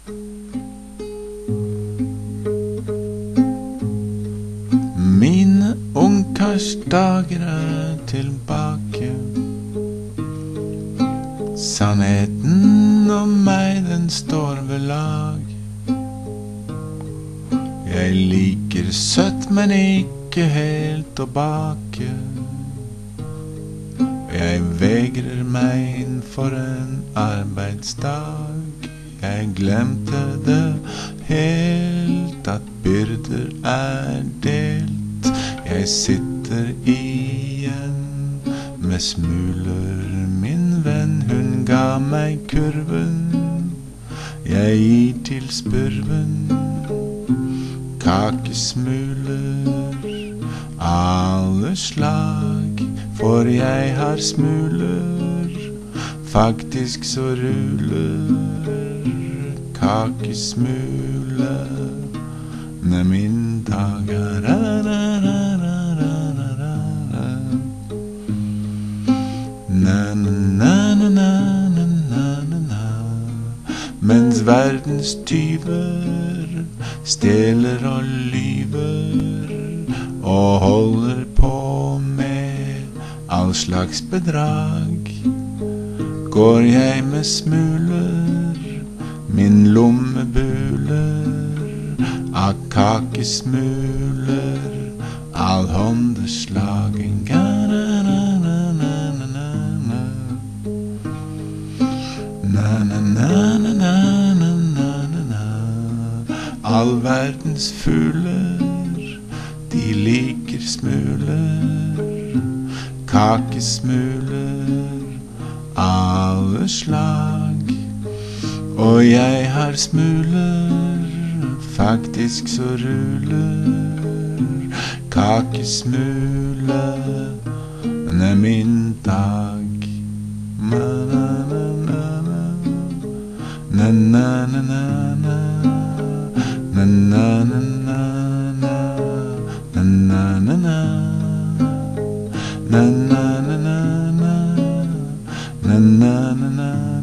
Mine ungkarsdager tilbake. Sannheten om meg, den står ved lag. Jeg liker søtt, men ikke helt å bake. Jeg vegrer meg inn for en arbeidsdag. Jeg glemte det helt, at byrder delt. Jeg sitter igjen med smuler, min venn, hun ga meg kurven. Jeg gir til spurven kakesmuler, alle slag, for jeg har smuler, faktisk så ruler kakesmule med min dag. Mens verdens tyver stjeler og lyver og holder på med all slags bedrag, går jeg med smuler, min lomme buler av kakesmuler, all håndeslagen. All verdens fugler, de liker smuler, kakesmuler, alle slag. Og jeg har smuler, faktisk så ruler kakesmule med min dag. Na